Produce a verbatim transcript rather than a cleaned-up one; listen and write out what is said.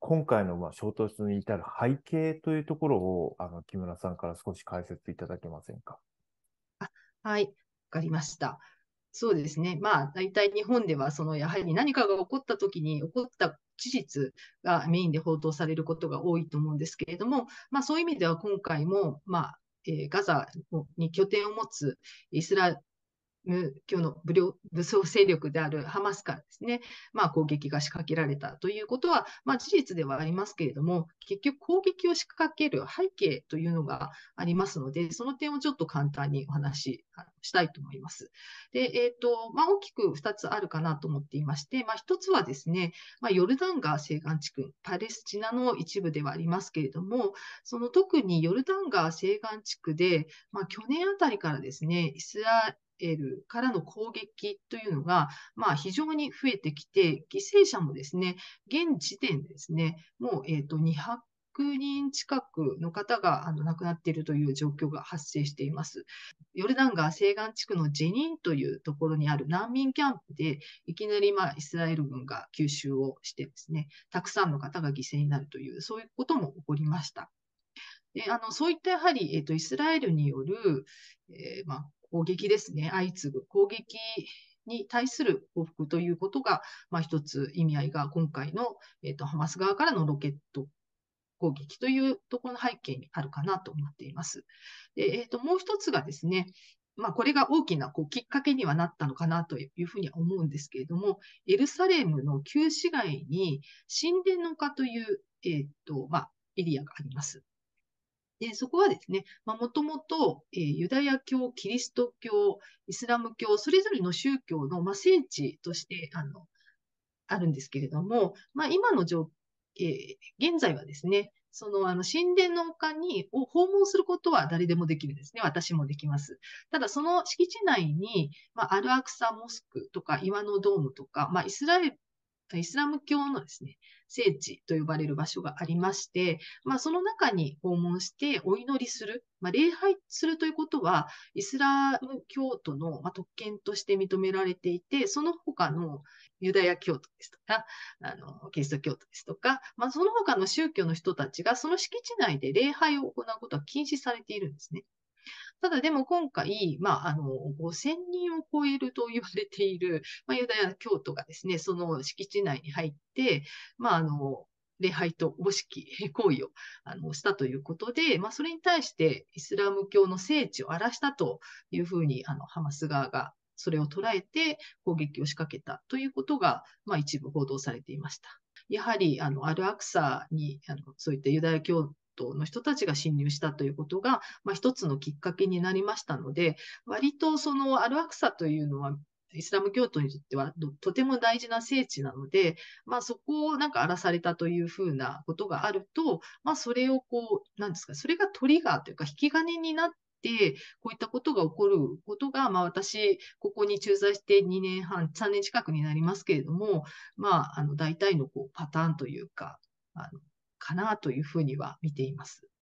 今回のまあ衝突に至る背景というところを、あの、木村さんから少し解説いただけませんか？ あ、はい、わかりました。そうですね。まあ、大体日本では、その、やはり何かが起こった時に、起こった事実がメインで報道されることが多いと思うんですけれども、まあ、そういう意味では今回も、まあ、えーガザに拠点を持つイスラム教の武力武装勢力であるハマスからですね、まあ、攻撃が仕掛けられたということは、まあ、事実ではありますけれども、結局攻撃を仕掛ける背景というのがありますので、その点をちょっと簡単にお話ししたいと思います。で、えっ、ー、と、まあ、大きくふたつあるかなと思っていまして、まあ、ひとつはですね、まあ、ヨルダン川西岸地区、パレスチナの一部ではありますけれども、その特にヨルダン川西岸地区で、まあ、去年あたりからですね、イスラエルからの攻撃というのが、まあ、非常に増えてきて、犠牲者もですね、現時点でですね、もう、えっと、にひゃくにん近くの方があの亡くなっているという状況が発生しています。ヨルダン川西岸地区のジェニンというところにある難民キャンプで、いきなり、まあ、イスラエル軍が急襲をしてですね、たくさんの方が犠牲になるという、そういうことも起こりました。で、あの、そういったやはり、えっと、イスラエルによる、えーまあ、攻撃ですね、相次ぐ攻撃に対する報復ということが、まあ、一つ意味合いが今回の、えっと、ハマス側からのロケット攻撃というところの背景にあるかなと思っています。で、えっと、もう一つがですね、まあ、これが大きなこうきっかけにはなったのかなというふうには思うんですけれども、エルサレムの旧市街に神殿の丘という、えっと、まあ、エリアがあります。で、そこはですね、まあ、もともと、えーユダヤ教、キリスト教、イスラム教、それぞれの宗教の、まあ、聖地として、あの、あるんですけれども、まあ、今の状、えー現在はですね、その、あの、神殿の丘に、を訪問することは誰でもできるんですね。私もできます。ただ、その敷地内に、まあ、アルアクサモスクとか、岩のドームとか、まあ、イスラエルイスラム教のですね、聖地と呼ばれる場所がありまして、まあ、その中に訪問してお祈りする、まあ、礼拝するということは、イスラム教徒の、まあ、特権として認められていて、その他のユダヤ教徒ですとか、あの、キリスト教徒ですとか、まあ、その他の宗教の人たちがその敷地内で礼拝を行うことは禁止されているんですね。ただでも今回、まあ、あの、ごせんにんを超えると言われている、まあ、ユダヤ教徒がですね、その敷地内に入って、まあ、あの、礼拝とおぼしき行為をあのしたということで、まあ、それに対してイスラム教の聖地を荒らしたというふうに、あの、ハマス側がそれを捉えて攻撃を仕掛けたということが、まあ、一部報道されていました。やはり、あの、アルアクサに、あの、そういったユダヤ教徒の人たちが侵入したということが、まあ、一つのきっかけになりましたので、割とそのアルアクサというのは、イスラム教徒にとってはとても大事な聖地なので、まあ、そこをなんか荒らされたというふうなことがあると、まあ、それをこう、なんですか、それがトリガーというか引き金になって、こういったことが起こることが、まあ私、ここに駐在してにねんはん、さんねん近くになりますけれども、まあ、あの、大体のこうパターンというか、あの、かなというふうには見ています。